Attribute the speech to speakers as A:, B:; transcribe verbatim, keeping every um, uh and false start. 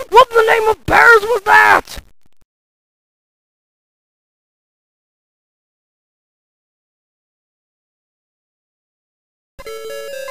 A: What in the name of bears was that?